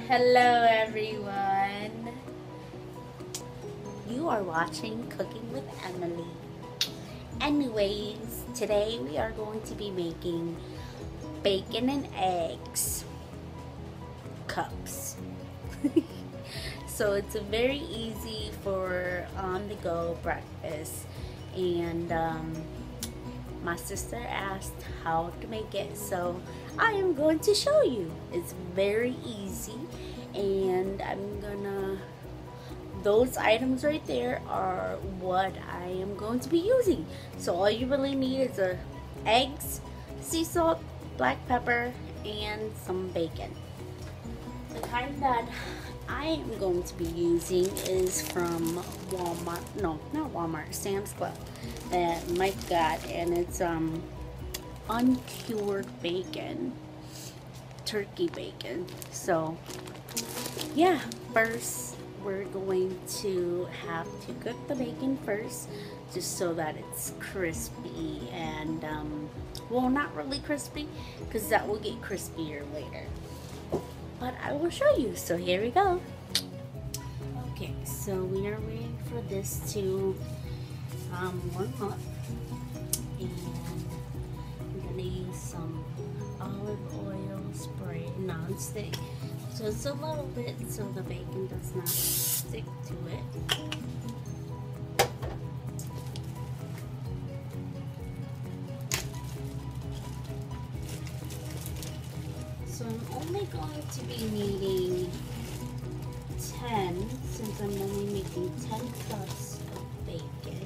Hello everyone. You are watching Cooking with Emily. Anyways, today we are going to be making bacon and eggs cups. So it's a very easy for on the go breakfast, and my sister asked how to make it, so I am going to show you. It's very easy, and those items right there are what I am going to be using. So all you really need is eggs, sea salt, black pepper, and some bacon. The kind that I am going to be using is from Walmart. No, not Walmart, Sam's Club that Mike got, and it's uncured bacon, turkey bacon. So yeah, first we're going to have to cook the bacon first, just so that it's crispy and well, not really crispy, because that will get crispier later, but I will show you. So here we go. Okay, so we are waiting for this to warm up, and I'm gonna use some olive oil spray, non-stick, just a little bit so the bacon does not stick to it. So I'm only going to be needing 10, since I'm only making 10 cups of bacon.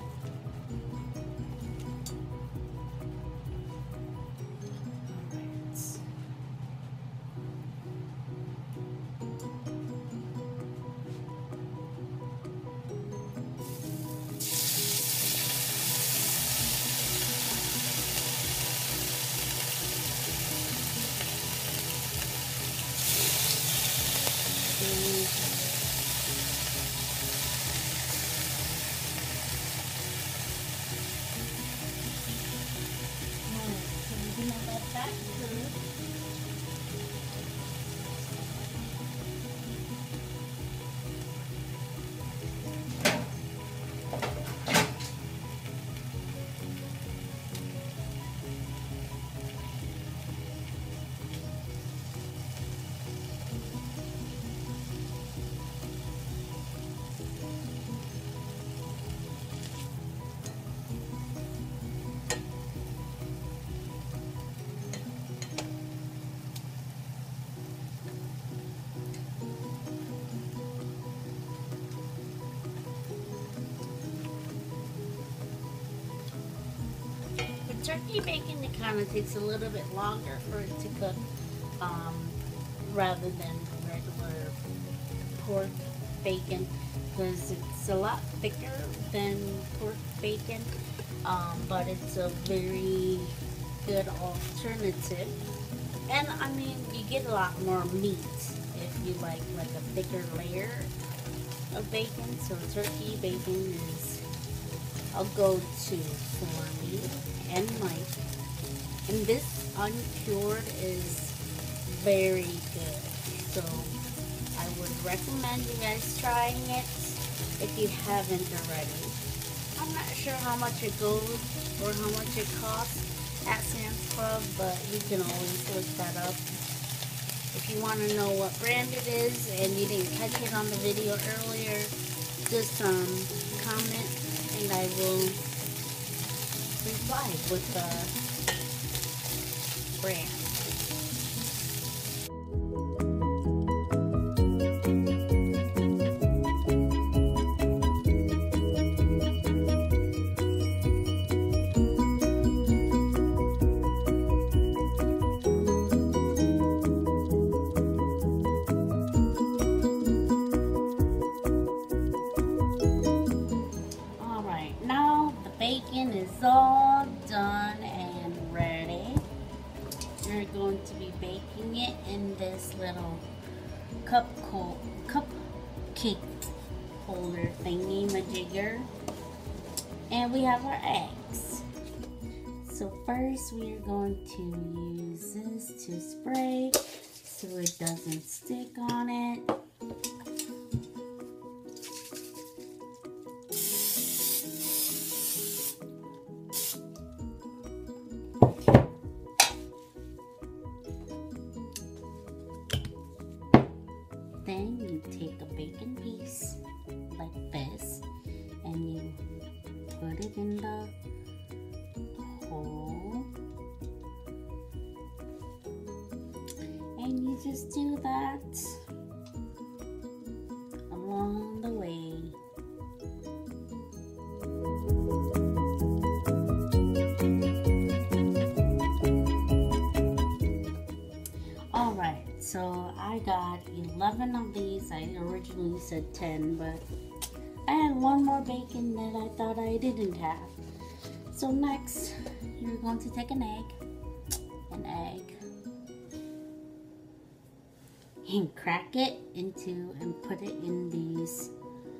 Turkey bacon, it kind of takes a little bit longer for it to cook, rather than regular pork bacon, because it's a lot thicker than pork bacon, but it's a very good alternative. And I mean, you get a lot more meat if you like a thicker layer of bacon. So turkey bacon is a go-to for me and Mike. And this uncured is very good, so I would recommend you guys trying it if you haven't already. I'm not sure how much it goes or how much it costs at Sam's Club, but you can always look that up. If you want to know what brand it is and you didn't catch it on the video earlier, just comment and I will reply with the brand. Alright, now the bacon is all done and ready. We're going to be baking it in this little cupcake holder thingy majigger. And we have our eggs. So first we are going to use this to spray so it doesn't stick on it. Then you take a bacon piece like this and you put it in the hole, and you just do that along the way. Alright, so I got 11 of these. I originally said 10, but I had one more bacon that I thought I didn't have. So next, you're going to take an egg, and crack it into and put it in these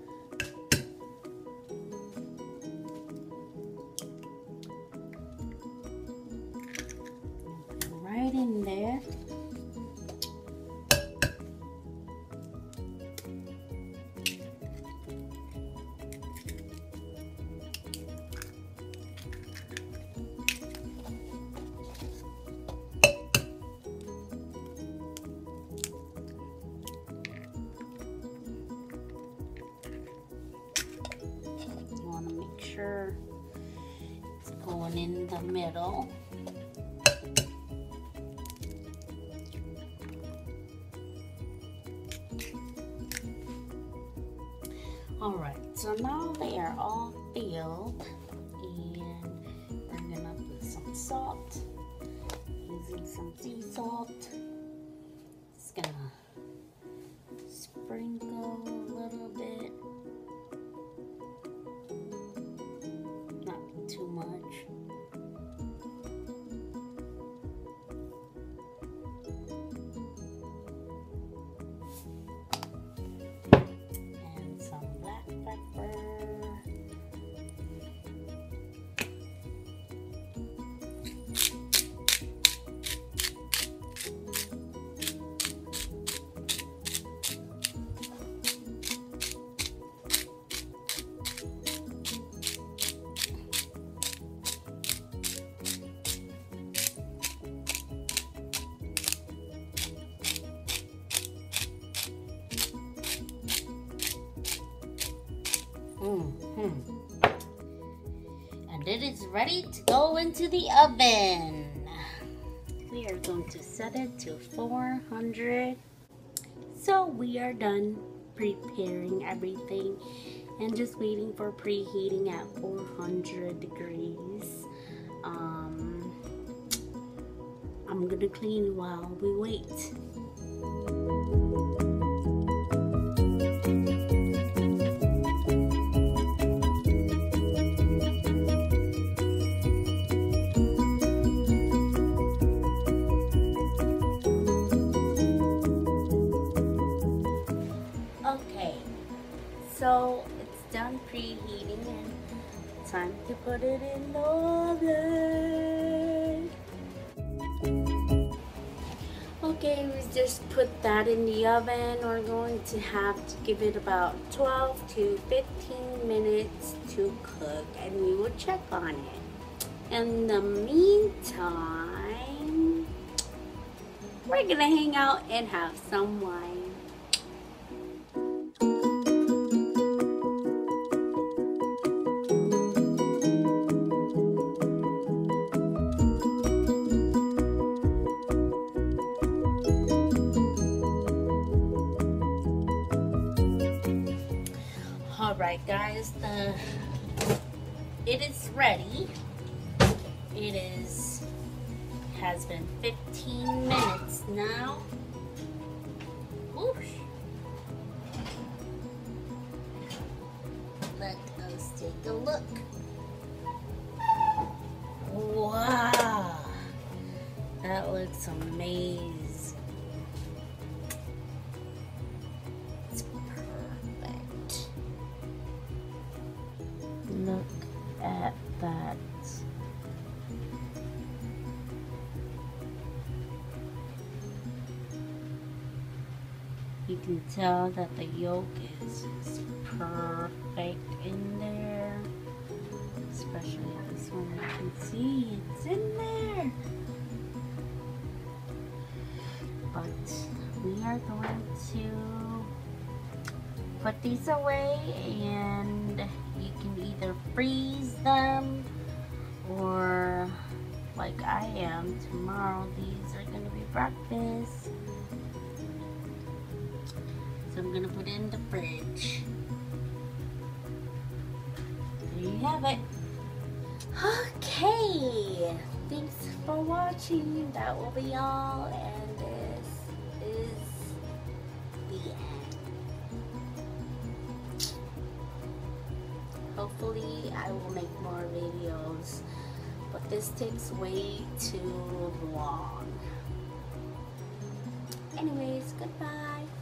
right in there. Sure it's going in the middle. Alright, so now they are all filled, and we're gonna put some salt, using some sea salt. Just gonna sprinkle a little bit. Too much. And some black pepper. And it is ready to go into the oven. We are going to set it to 400. So we are done preparing everything and just waiting for preheating at 400 degrees. I'm gonna clean while we wait. So it's done preheating and time to put it in the oven. Okay, we just put that in the oven. We're going to have to give it about 12 to 15 minutes to cook, and we will check on it. In the meantime, we're gonna hang out and have some wine. Alright guys, it is ready. It has been 15 minutes now. Whoosh. Let us take a look. Wow, that looks amazing. It's perfect. Look at that. You can tell that the yolk is just perfect in there. Especially this one, you can see it's in there. But we are going to put these away, and you can either freeze them, or like I am tomorrow, these are going to be breakfast. So I'm going to put it in the fridge. There you have it. Okay, thanks for watching. That will be all, and this is the end. Hopefully I will make more videos, but this takes way too long. Anyways, goodbye.